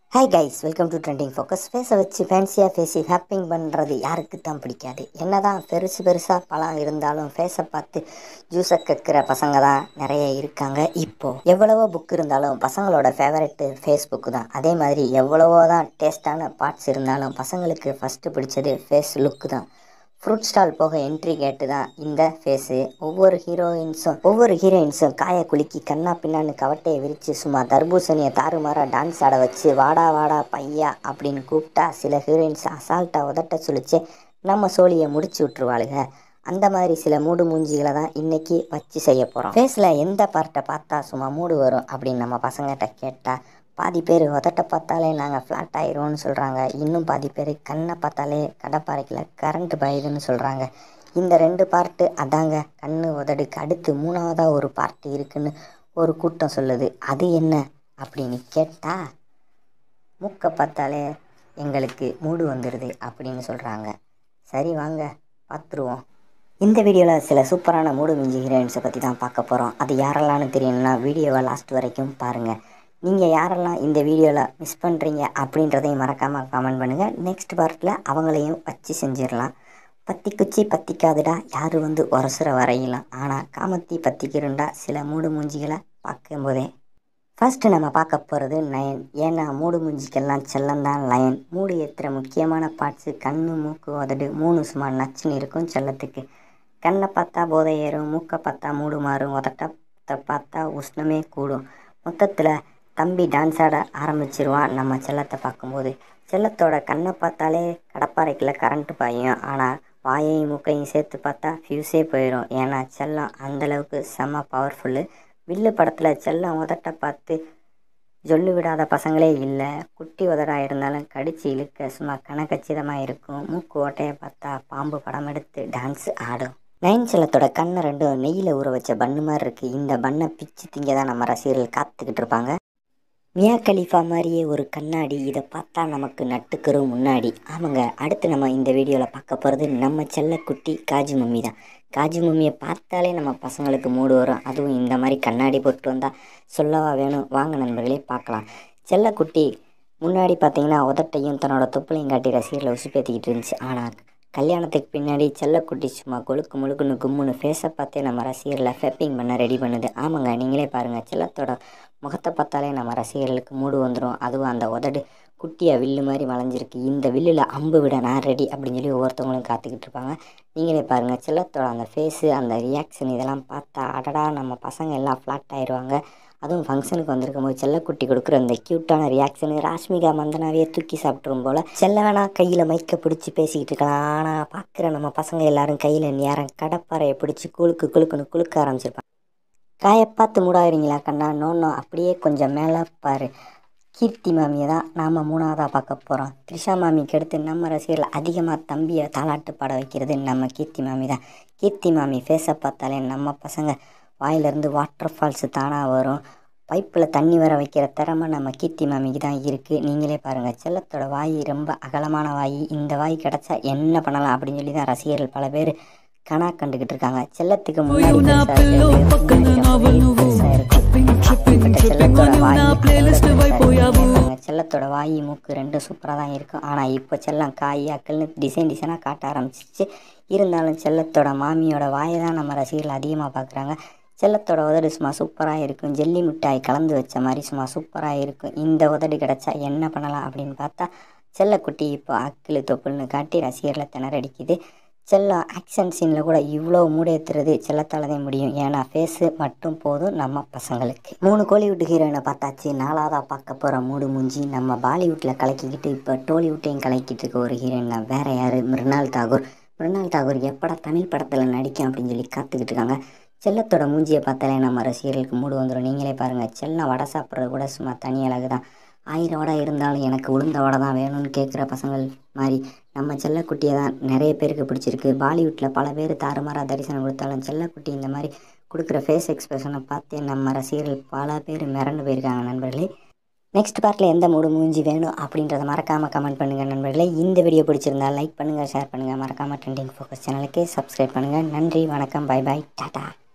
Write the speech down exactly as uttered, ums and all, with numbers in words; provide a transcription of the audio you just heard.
Hi guys, welcome to trending focus. ஃபேஸை வச்சு ஃபேன்சியாக ஃபேஸி ஹேப்பிங் பண்ணுறது யாருக்கு தான் பிடிக்காது? என்ன தான் பெருசு பெருசாக பழம் இருந்தாலும் ஃபேஸை பார்த்து ஜூஸை கக்கிற பசங்க தான் நிறைய இருக்காங்க. இப்போது எவ்வளவோ புக் இருந்தாலும் பசங்களோட ஃபேவரெட்டு ஃபேஸ்புக்கு தான். அதே மாதிரி எவ்வளவோ தான் டேஸ்டான பார்ட்ஸ் இருந்தாலும் பசங்களுக்கு ஃபஸ்ட்டு பிடிச்சது ஃபேஸ் லுக்கு தான். ஃப்ரூட் ஸ்டால் போக என்ட்ரி கேட்டு தான் இந்த ஃபேஸு. ஒவ்வொரு ஹீரோயின்ஸும் ஒவ்வொரு ஹீரோயின்ஸும் காயை குலுக்கி கண்ணா பின்னான்னு கவட்டையை விரித்து சும்மா தர்பூசணியை தாறுமாறாக டான்ஸ் ஆட வச்சு வாடா வாடா பையா அப்படின்னு கூப்பிட்டா சில ஹீரோயின்ஸ் அசால்ட்டாக உதட்ட சுழிச்சு நம்ம சோழியை முடிச்சு விட்ருவாளுங்க. அந்த மாதிரி சில மூடு மூஞ்சிகளை தான் இன்றைக்கி வச்சு செய்ய போகிறோம். ஃபேஸில் எந்த பார்ட்டை பார்த்தா சும்மா மூடு வரும் அப்படின்னு நம்ம பசங்கிட்ட கேட்டால் பாதி பேர் உதட்ட பார்த்தாலே நாங்கள் ஃப்ளாட் ஆயிடுவோம்னு சொல்கிறாங்க. இன்னும் பாதி பேர் கண்ணை பார்த்தாலே கடப்பாறைக்கில் கரண்ட் பாயுதுன்னு சொல்கிறாங்க. இந்த ரெண்டு பார்ட்டு அதாங்க கண் உதடுக்கு அடுத்து மூணாவதாக ஒரு பார்ட்டு இருக்குன்னு ஒரு கூட்டம் சொல்லுது. அது என்ன அப்படின்னு கேட்டால் மூக்கை பார்த்தாலே எங்களுக்கு மூடு வந்துடுது அப்படின்னு சொல்கிறாங்க. சரி வாங்க பார்த்துருவோம். இந்த வீடியோவில் சில சூப்பரான மூடு மிஞ்சி ஹீரோயின்ஸை பற்றி தான் பார்க்க போகிறோம். அது யாரெல்லாம்னு தெரியணும்னா வீடியோவை லாஸ்ட் வரைக்கும் பாருங்கள். நீங்கள் யாரெல்லாம் இந்த வீடியோவில் மிஸ் பண்ணுறீங்க அப்படின்றதையும் மறக்காமல் கமெண்ட் பண்ணுங்கள். நெக்ஸ்ட் பார்ட்டில் அவங்களையும் வச்சு செஞ்சிடலாம். பத்தி குச்சி பத்திக்காதுடா யார் வந்து உரசுற வரையலாம், ஆனால் காமத்தி பத்திக்கிருண்டா சில மூடு மூஞ்சிகளை பார்க்கும்போதே. ஃபஸ்ட்டு நம்ம பார்க்க போகிறது நயன். ஏன்னா மூடு மூஞ்சிக்கெல்லாம் செல்லந்தான் லயன். மூடு ஏற்றுற முக்கியமான பார்ட்ஸு கண், மூக்கு, உதடு மூணு சும்மா நச்சுன்னு இருக்கும் செல்லத்துக்கு. கண்ணை பார்த்தா போதை ஏறும், மூக்கை பார்த்தா மூடு மாறும், உதட்டத்தை பார்த்தா உஷ்ணமே கூடும். மொத்தத்தில் தம்பி டான்ஸ் ஆட ஆரம்பிச்சிருவான் நம்ம செல்லத்தை பார்க்கும்போது. செல்லத்தோட கண்ணை பார்த்தாலே கடப்பாறைக்குள்ள கரண்ட்டு பாயும், ஆனால் வாயையும் மூக்கையும் சேர்த்து பார்த்தா ஃப்யூஸே போயிடும். ஏன்னா செல்லம் அந்தளவுக்கு செம்ம பவர்ஃபுல்லு. வில்லு படத்தில் செல்லம் உதட்ட பார்த்து சொல்லு விடாத பசங்களே இல்லை. குட்டி உதடாக இருந்தாலும் கடிச்சு இழுக்க சும்மா கனகச்சிதமாக இருக்கும். மூக்கு ஓட்டையை பார்த்தா பாம்பு படம் எடுத்து டான்ஸ் ஆடும். நயன் செல்லத்தோட கண்ணை ரெண்டும் நெய்யில் ஊற வச்ச பண்ணு மாதிரி இருக்குது. இந்த பண்ணை பிச்சு திங்க தான் நம்ம ரசிகர்கள் காத்துக்கிட்டு இருப்பாங்க. மியா கலீஃபா மாதிரியே ஒரு கண்ணாடி, இதை பார்த்தா நமக்கு நட்டுக்கரு முன்னாடி. ஆமாங்க, அடுத்து நம்ம இந்த வீடியோவில் பார்க்க போகிறது நம்ம செல்லக்குட்டி காஜு மம்மி தான். காஜு மம்மியை பார்த்தாலே நம்ம பசங்களுக்கு மூடு வரும். அதுவும் இந்த மாதிரி கண்ணாடி போட்டு வந்தால் சொல்லவா வேணும். வாங்க நண்பர்களே பார்க்கலாம். செல்லக்குட்டி முன்னாடி பார்த்தீங்கன்னா உதட்டையும் தன்னோட தொப்புளையும் காட்டி ரசிகர்களை உசுப்பேற்றிக்கிட்டு இருந்துச்சு. ஆனால் கல்யாணத்துக்கு பின்னாடி செல்லக்குட்டி சும்மா கொழுக்கு முழுக்குன்னு கும்முன்னு ஃபேஸை பார்த்தே நம்ம ரசிகர்களை ஃபெப்பிங் பண்ண ரெடி பண்ணுது. ஆமாங்க, நீங்களே பாருங்கள். செல்லத்தோட முகத்தை பார்த்தாலே நம்ம ரசிகர்களுக்கு மூடு வந்துடும். அதுவும் அந்த உதடு குட்டியாக வில்லு மாதிரி வளைஞ்சிருக்கு. இந்த வில்லில் அம்பு விட நான் ரெடி அப்படின்னு சொல்லி ஒவ்வொருத்தவங்களும் காத்துக்கிட்டு இருப்பாங்க. நீங்களே பாருங்கள், செல்லத்தோட அந்த ஃபேஸு, அந்த ரியாக்ஷன் இதெல்லாம் பார்த்தா அடடா நம்ம பசங்க எல்லாம் ஃப்ளாட் ஆயிடுவாங்க. அதுவும் ஃபங்க்ஷனுக்கு வந்திருக்கும் போது செல்லக்குட்டி கொடுக்குற அந்த க்யூட்டான ரியாக்ஷனு ராஷ்மிகா மந்தனாவே தூக்கி சாப்பிட்ரும் போல். செல்ல வேணா கையில் மைக்கை பிடிச்சி பேசிக்கிட்டு இருக்கலாம். ஆனால் பார்க்குற நம்ம பசங்க எல்லாரும் கையில் நேரம் கடப்பாறையை பிடிச்சி குழுக்கு குழுக்குன்னு குழுக்க ஆரம்பிச்சிருப்பாங்க. காயை பார்த்து மூடாகிறீங்களா கண்ணா? நோன்னோ அப்படியே கொஞ்சம் மேலே பாரு. கீர்த்தி மாமியை தான் நாம் மூணாவதாக பார்க்க போகிறோம். த்ரிஷா மாமிக்கு அடுத்து நம்ம ரசிகர்கள் அதிகமாக தம்பியை தாலாட்டு பாட வைக்கிறது நம்ம கீர்த்தி மாமி தான். கீர்த்தி மாமி ஃபேஸை பார்த்தாலே நம்ம பசங்க வாயிலிருந்து வாட்டர் ஃபால்ஸு தானாக வரும். பைப்பில் தண்ணி வர வைக்கிற திறமை நம்ம கீர்த்தி மாமிக்கு தான் இருக்குது. நீங்களே பாருங்கள், செல்லத்தோட வாய் ரொம்ப அகலமான வாய். இந்த வாய் கிடச்சா என்ன பண்ணலாம் அப்படின்னு சொல்லி தான் ரசிகர்கள் பல பேர் கணா கண்டுக்கிட்டு இருக்காங்க. செல்லத்துக்கு முன்னாடி செல்லத்தோட வாய் மூக்கு ரெண்டும் சூப்பராக தான் இருக்கும். ஆனால் இப்போ செல்லம் காய் அக்கல்னு டிசைன் டிசைனாக காட்ட ஆரம்பிச்சிச்சு. இருந்தாலும் செல்லத்தோட மாமியோட வாயை தான் நம்ம ரசிகர்கள் அதிகமாக பார்க்குறாங்க. செல்லத்தோட உதடு சும்மா சூப்பராக இருக்கும். ஜெல்லி மிட்டாய் கலந்து வச்ச மாதிரி சும்மா சூப்பராக இருக்கும். இந்த உதடு கிடச்சா என்ன பண்ணலாம் அப்படின்னு பார்த்தா செல்லக்குட்டி இப்போ அக்கில் தொப்புள்னு காட்டி ரசிகர்களை திணறடிக்குது. செல்லம் ஆக்ஷன் சீனில் கூட இவ்வளோ மூடேற்றுறது செல்லத்தால் தான் முடியும். ஏன்னா ஃபேஸு மட்டும் போதும் நம்ம பசங்களுக்கு. மூணு கோலிவுட் ஹீரோயினை பார்த்தாச்சு. நாலாவதாக பார்க்க போகிற மூடு மூஞ்சி நம்ம பாலிவுட்டில் கலக்கிக்கிட்டு இப்போ டோலிவுட்டையும் கலக்கிட்டு இருக்க ஒரு ஹீரோயின் தான். வேறு யார்? மிருணால் தாகூர். மிருணால் தாகூர் எப்படா தமிழ் படத்தில் நடிக்கும் அப்படின்னு சொல்லி காத்துக்கிட்டு இருக்காங்க. செல்லத்தோட மூஞ்சியை பார்த்தாலே நம்ம ரசிகர்களுக்கு மூடு வந்துடும். நீங்களே பாருங்கள், செல்லம் வடை சாப்பிட்றது கூட சும்மா தனி அழகு தான். ஆயிரம் வடை இருந்தாலும் எனக்கு உளுந்த வடை தான் வேணும்னு கேட்குற பசங்கள் மாதிரி நம்ம செல்லக்குட்டியை தான் நிறைய பேருக்கு பிடிச்சிருக்கு. பாலிவுட்டில் பல பேர் தாறுமாறாக தரிசனம் கொடுத்தாலும் செல்லக்குட்டி இந்த மாதிரி கொடுக்குற ஃபேஸ் எக்ஸ்பிரஷனை பார்த்தே நம்ம ரசிகர்கள் பல பேர் மிரண்டு போயிருக்காங்க நண்பர்களே. நெக்ஸ்ட் பார்ட்டில் எந்த மூடு மூஞ்சி வேணும் அப்படின்றத மறக்காமல் கமெண்ட் பண்ணுங்கள் நண்பர்களே. இந்த வீடியோ பிடிச்சிருந்தால் லைக் பண்ணுங்கள், ஷேர் பண்ணுங்கள். மறக்காமல் ட்ரெண்டிங் ஃபோக்கஸ் சேனலுக்கு சப்ஸ்கிரைப் பண்ணுங்கள். நன்றி, வணக்கம், பை பாய், டாடா.